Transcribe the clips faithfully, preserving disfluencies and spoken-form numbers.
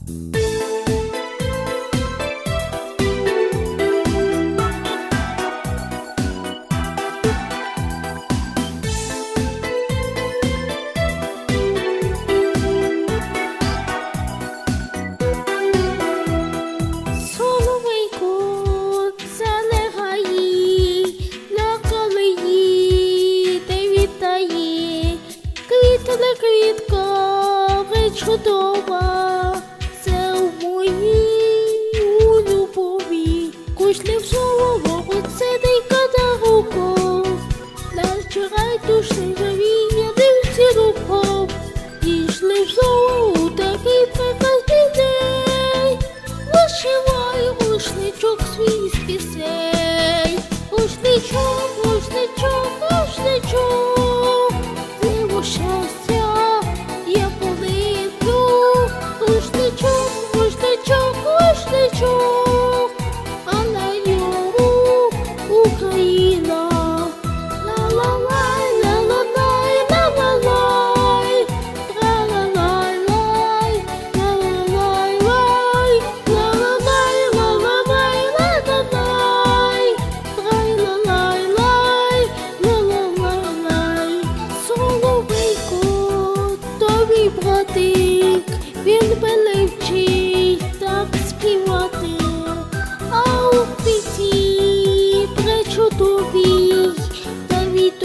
Квітка пречудова, це в моїй у любові. Кушлів солового, це дика дорога, наче райдушний завіння дивці рукав. Дійшли в солову такий прекрасний день, вишивай рушничок свій з пісень. Рушничок, рушничок, рушничок, диво щастя я полиплю. Рушничок, рушничок, рушничок, а на ньому Україна. Ла-ла-лай, ла-ла-лай, ла-ла-лай, ла-ла-лай-лай, ла-ла-лай-лай, ла-ла-лай, ла-ла-лай, ла-ла-лай, трай-ла-лай-лай, ла-ла-лай-лай. Соловейко, тобі братик, він мене вчить так співати, а у пісні пречудовій та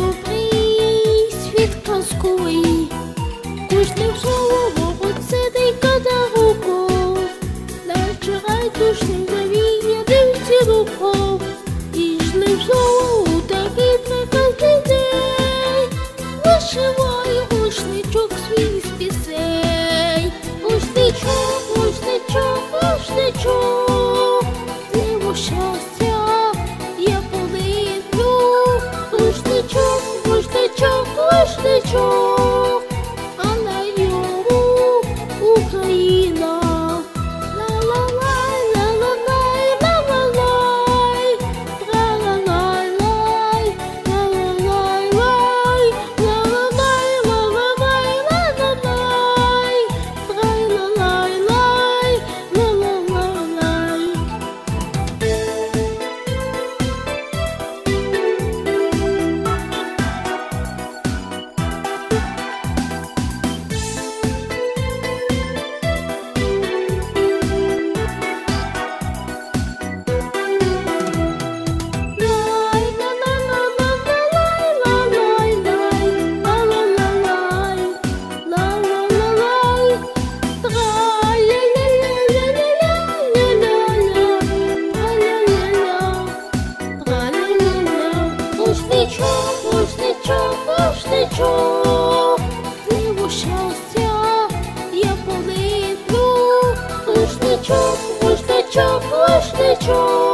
добрий світ казковий. Кушлів солового, це дика дорога, наче райдушний завіння дивці рукав. Дійшли в солову такий прекрасний день, вишивай рушничок свій з пісень. Рушничок, рушничок, рушничок, диво щастя я полиплю. Рушничок, рушничок, рушничок, а на ньому Україна. Ла-ла-лай, ла-ла-лай, ла-ла-лай, тра-ла-лай-лай, ла-ла-лай-лай, ла-ла-лай, ла-ла-лай, ла-ла-лай, трай-ла-лай-лай, ла-ла-лай-лай. Рушничок, рушничок, рушничок, диво щастя я полиплю. Рушничок, рушничок, рушничок.